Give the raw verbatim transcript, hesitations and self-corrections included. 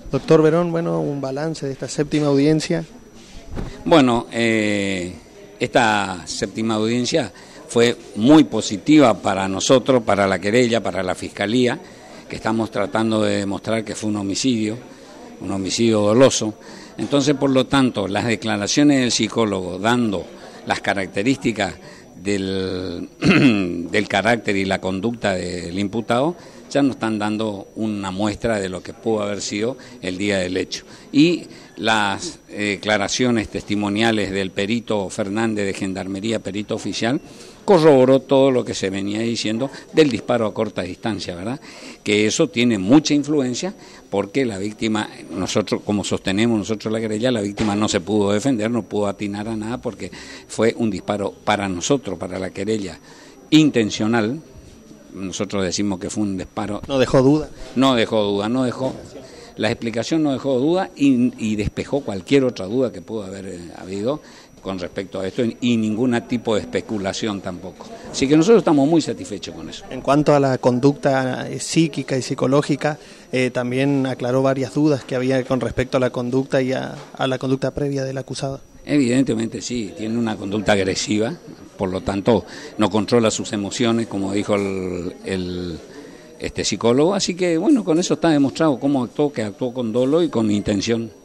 Doctor Verón, bueno, un balance de esta séptima audiencia. Bueno, eh, esta séptima audiencia fue muy positiva para nosotros, para la querella, para la Fiscalía, que estamos tratando de demostrar que fue un homicidio, un homicidio doloso. Entonces, por lo tanto, las declaraciones del psicólogo dando las características del, del carácter y la conducta del imputado ya nos están dando una muestra de lo que pudo haber sido el día del hecho. Y las declaraciones testimoniales del perito Fernández de Gendarmería, perito oficial, corroboró todo lo que se venía diciendo del disparo a corta distancia, ¿verdad? Que eso tiene mucha influencia porque la víctima, nosotros, como sostenemos nosotros la querella, la víctima no se pudo defender, no pudo atinar a nada porque fue un disparo para nosotros, para la querella, intencional. Nosotros decimos que fue un disparo. ¿No dejó duda? No dejó duda, no dejó. La explicación no dejó duda y, y despejó cualquier otra duda que pudo haber eh, habido con respecto a esto y ningún tipo de especulación tampoco. Así que nosotros estamos muy satisfechos con eso. En cuanto a la conducta eh, psíquica y psicológica, eh, también aclaró varias dudas que había con respecto a la conducta y a, a la conducta previa del acusado. Evidentemente sí, tiene una conducta agresiva, por lo tanto no controla sus emociones, como dijo el, el este psicólogo, así que bueno, con eso está demostrado cómo actuó, que actuó con dolo y con intención.